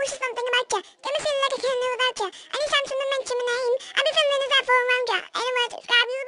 notice something about you. Give me feeling like I can't know about you. Anytime someone mention my name, I be feeling as I fall around you. In a word, describe you